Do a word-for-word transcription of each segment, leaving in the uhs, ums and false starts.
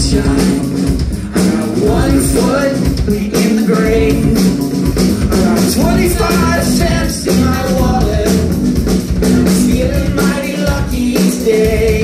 sunshine. I got one foot in the grave. I got twenty-five cents in my wallet. I'm feeling mighty lucky today.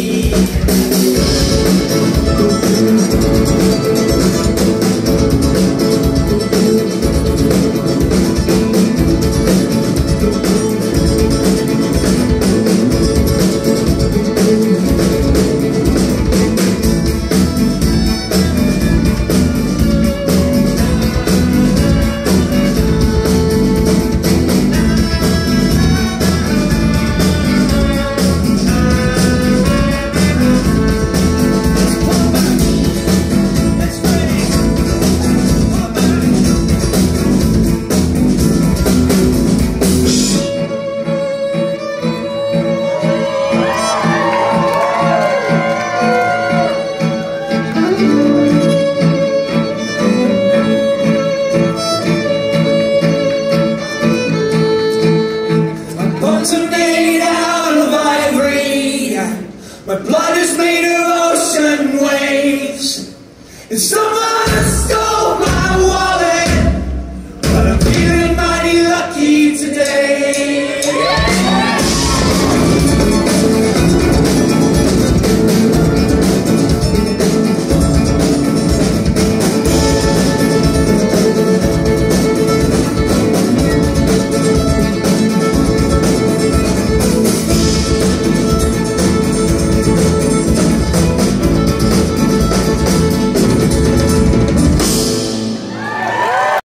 Are made out of ivory. My blood is made of ocean waves. And someone